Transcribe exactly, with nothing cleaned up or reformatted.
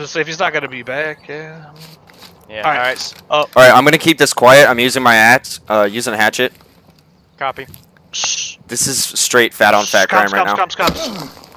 Just if he's not gonna be back, yeah. Yeah. All right. All right. Oh. All right, I'm gonna keep this quiet. I'm using my axe, uh, using a hatchet. Copy. Shh. This is straight fat on fat crime Comms, right comms, now. comms, comms.